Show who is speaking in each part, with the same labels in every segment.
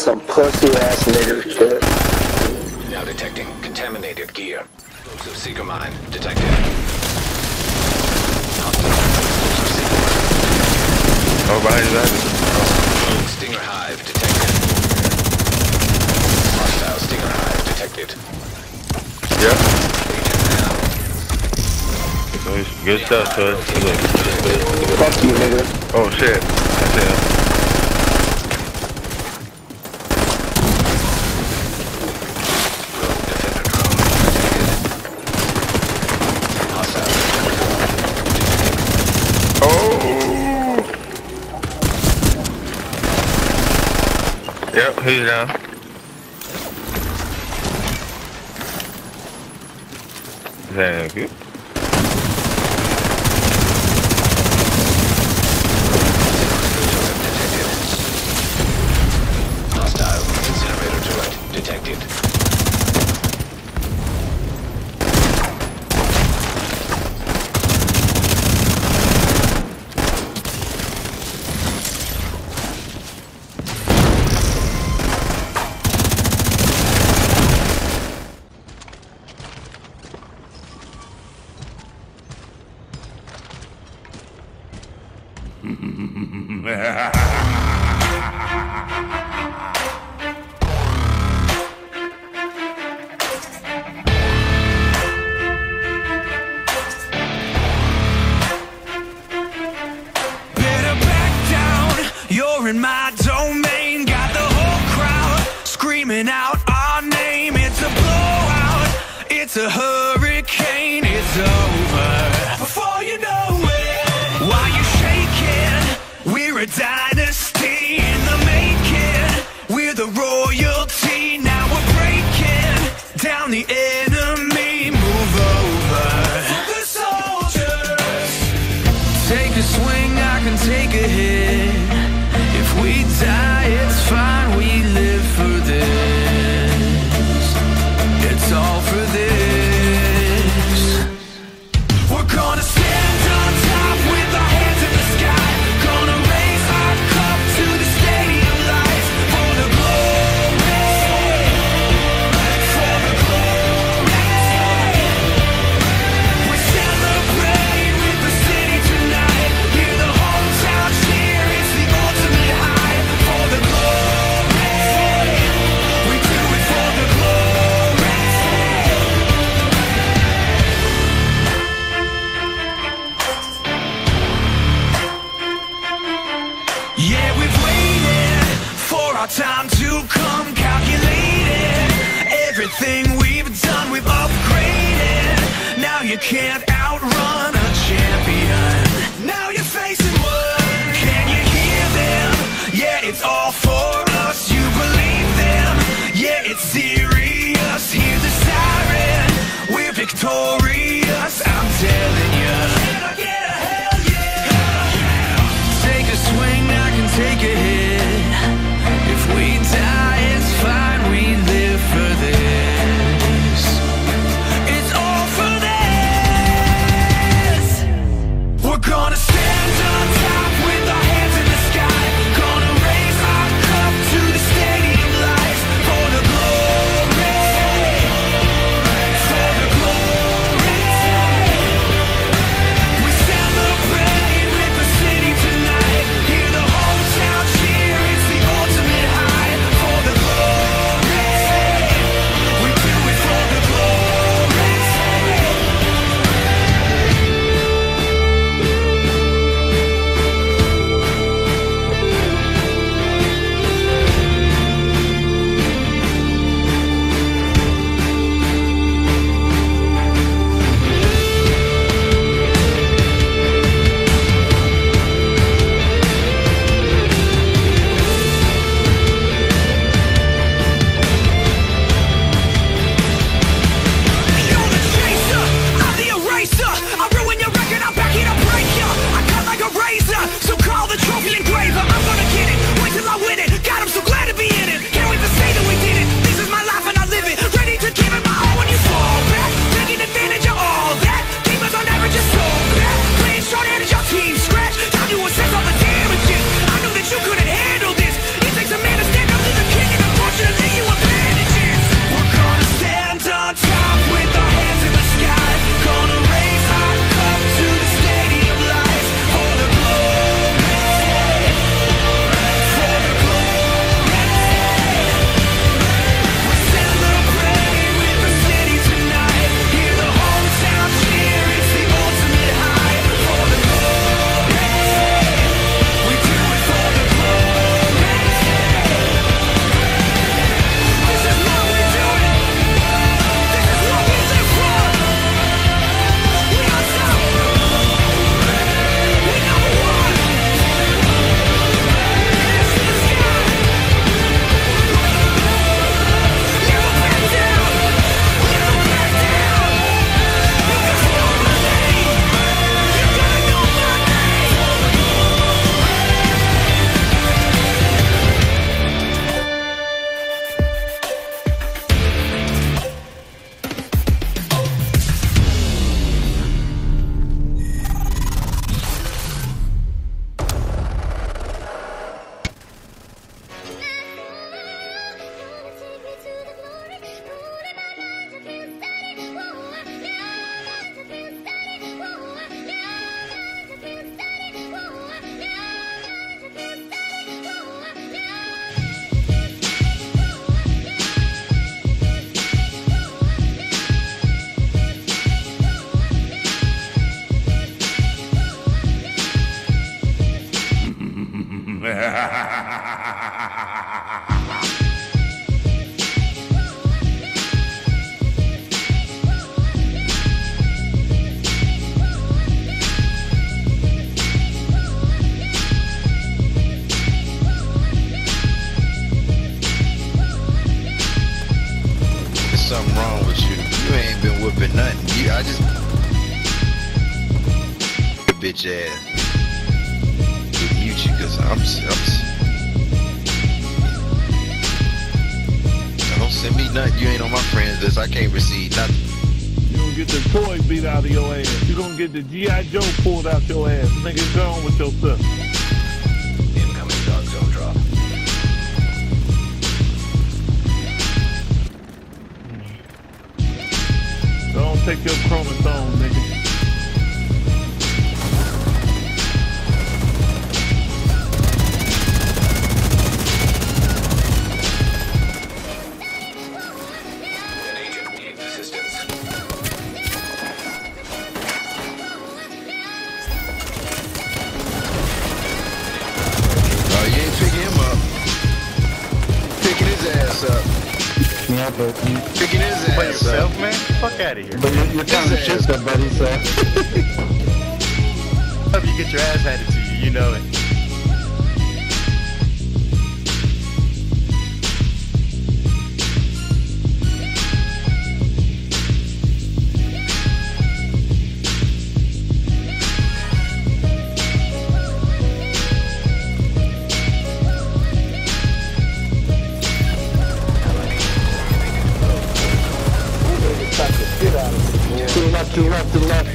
Speaker 1: some pussy ass nigger shit.
Speaker 2: Now detecting contaminated gear. Explosive seeker mine detected.
Speaker 3: Oh, behind that.
Speaker 2: Stinger hive detected. Hostile stinger hive detected.
Speaker 3: Yeah.
Speaker 2: Agent down.
Speaker 3: Good stuff, son.
Speaker 1: Fuck you, nigga.
Speaker 3: Oh shit. That's him.
Speaker 2: Defender drone detected. Hostile
Speaker 3: Oh. Yep, he's down. Thank you.
Speaker 2: Hostile incinerator turret detected.
Speaker 4: You're in my domain, got the whole crowd screaming out our name. It's a blowout, it's a hurricane, it's over before you know it. While you're shaking, we're a dynasty in the making. We're the royalty, now we're breaking down the enemy. Move over the soldiers. Take a swing, I can take a hit. If we die, it's fine, we live for this. It's all for this. We're gonna stand on top with our hands in the sky. Gonna raise our cup to the stadium lights. For the glory, for the glory. We celebrate with the city tonight. Hear the hometown cheer, it's the ultimate high. For the glory, we do it for the glory. Yeah, we've waited for our time to come, calculated everything we've done, we've upgraded. Now you can't outrun a champion. Now you're facing one. Can you hear them? Yeah, it's all for us. You believe them? Yeah, it's serious. Hear the siren. We're victorious. I'm telling you. Can I get a hell yeah? Take a swing, I can take a hit. If we die, it's fine, we live for this. It's all for this. We're gonna stand on top with our hands in the sky. Gonna raise our cup to the stadium lights. For the glory, for the glory.
Speaker 5: something wrong with you. You ain't been whooping nothing. I just bitch ass. Mute you, cause don't send me nothing. You ain't on my friends list. I can't receive nothing.
Speaker 6: You gonna get the toy beat out of your ass. You gonna get the G.I. Joe pulled out your ass. Nigga, go on with yourself.
Speaker 2: Incoming dark zone drop.
Speaker 6: Don't take your chromosome, nigga.
Speaker 2: An agent needs assistance.
Speaker 5: Oh, you ain't picking him up. Picking his ass up.
Speaker 1: Yeah, but
Speaker 5: Picking his ass
Speaker 7: By
Speaker 5: up.
Speaker 7: yourself, man? Fuck out of here.
Speaker 1: you're kind of shit stuff, buddy, so.
Speaker 7: Hope you get your ass handed to you, you know it.
Speaker 1: To the left, to the left, to the left.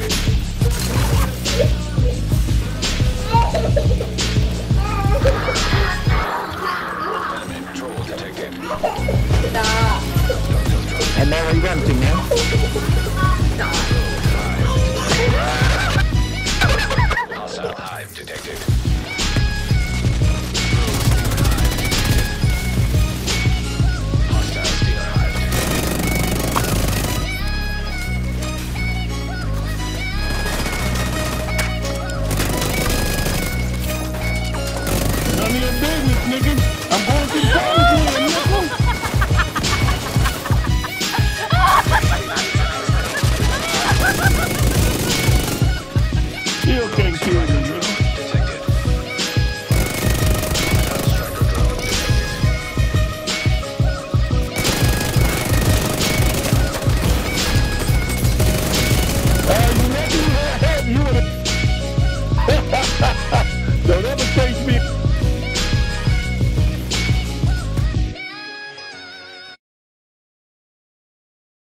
Speaker 2: Enemy patrol detected.
Speaker 1: And man, where you going to, man?